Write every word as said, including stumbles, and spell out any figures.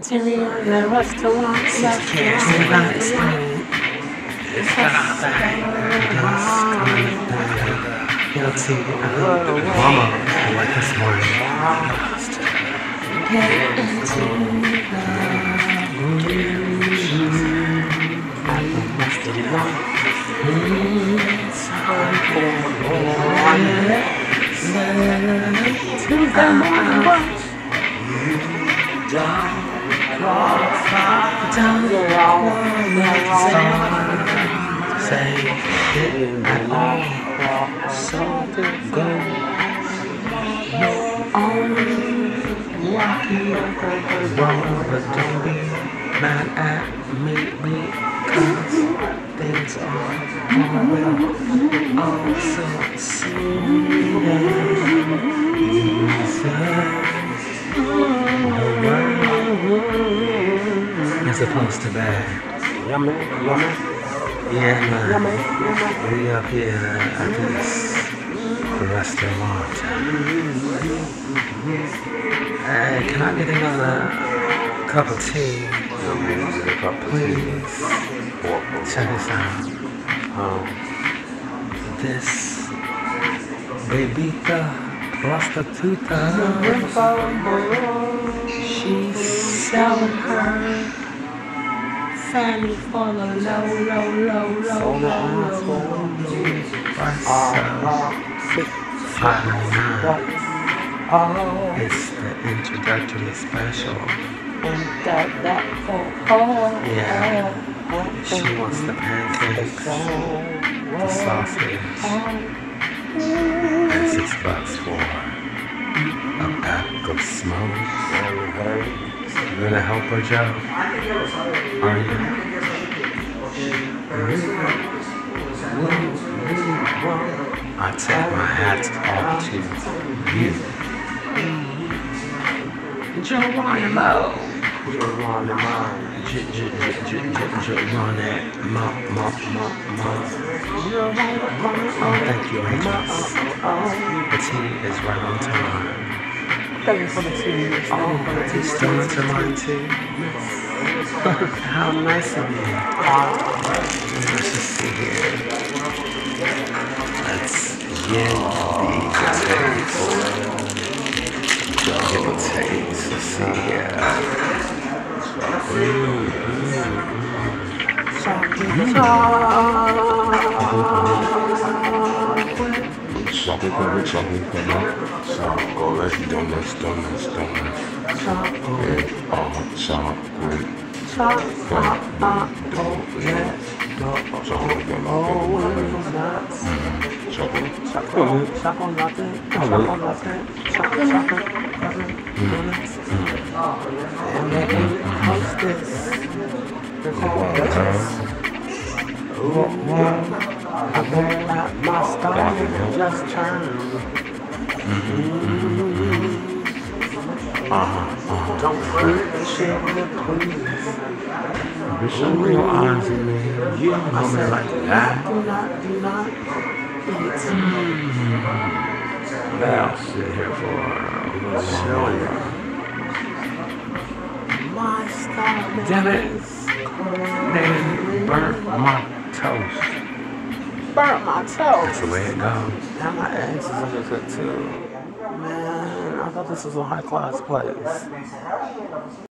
Interior, the restaurant, It's not explained. It's not that. Guilty. Mama, like this morning. get into Tuesday morning brunch. Say it at all. So go. No, only walking wrong, but don't be mad at me because things are all well. Oh, so soon as opposed to bad. Yummy, yummy. Yeah, man. Yummy, yummy. We up here at this restaurant. Hey, can I get another cup of tea? Please. Check this out. Um, this Bebita Prostituta, she's selling her fanny for the low, low, low, low, low, low, low. five ninety-nine. It's the introductory special. And that, that, oh, oh, Yeah. oh, She wants the pancakes, the sausage, and six bucks for a pack of smoke. You gonna help her, Joe? Are you? I take my hat off to you. Geronimo. Geronimo. Geronimo. Oh, thank you, waitress. The tea is right on time. Thank you for the tea. Oh, it's still into mine too. How nice of you. Let's just see here. Let's get the potato. Get the taste. Let's see here. Mm, mm, Chocolate covered, chocolate covered, chocolate, donuts, donuts, donuts, and all chocolate, chocolate, donuts, chocolate, donuts, chocolate, chocolate, Chocolate latte, chocolate latte, chocolate, chocolate, donuts. And they ate hostess. They're called hostess. I bet not my stomach just turned. uh-huh. Don't freak the shit please. You show me your eyes in me. You know me like that. Do not, do not eat. I'll sit here for a little while. My stomach Damn it. is They didn't burn my toast. burnt my toes. That's the way it goes. And my eggs is under good too. Man, I thought this was a high class place.